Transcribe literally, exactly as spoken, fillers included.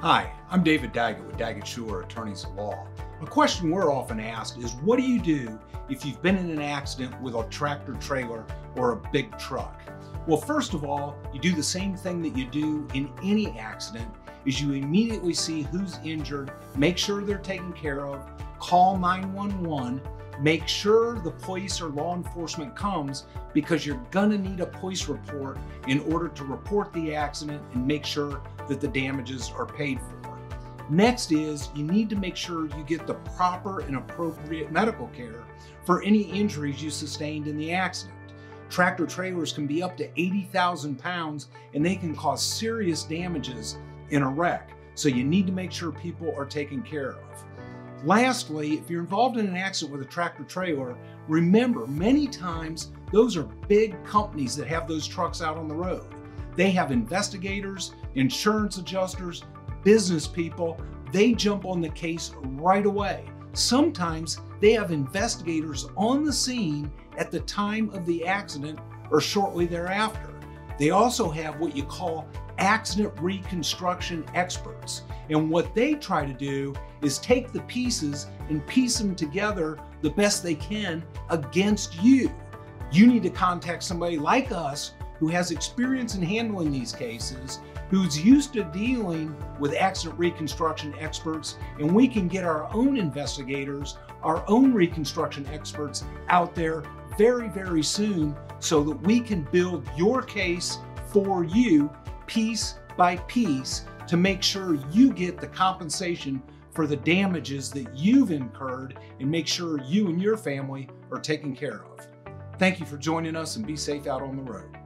Hi, I'm David Daggett with Daggett Schuler, Attorneys at Law. A question we're often asked is, what do you do if you've been in an accident with a tractor trailer or a big truck? Well, first of all, you do the same thing that you do in any accident, is you immediately see who's injured, make sure they're taken care of, call nine one one, make sure the police or law enforcement comes, because you're gonna need a police report in order to report the accident and make sure that the damages are paid for. Next is you need to make sure you get the proper and appropriate medical care for any injuries you sustained in the accident. Tractor trailers can be up to eighty thousand pounds and they can cause serious damages in a wreck. So you need to make sure people are taken care of. Lastly, if you're involved in an accident with a tractor trailer, remember many times those are big companies that have those trucks out on the road. They have investigators, insurance adjusters, business people. They jump on the case right away. Sometimes they have investigators on the scene at the time of the accident or shortly thereafter. They also have what you call accident reconstruction experts. And what they try to do is take the pieces and piece them together the best they can against you. You need to contact somebody like us who has experience in handling these cases, who's used to dealing with accident reconstruction experts, and we can get our own investigators, our own reconstruction experts out there very, very soon so that we can build your case for you piece by piece to make sure you get the compensation for the damages that you've incurred and make sure you and your family are taken care of. Thank you for joining us, and be safe out on the road.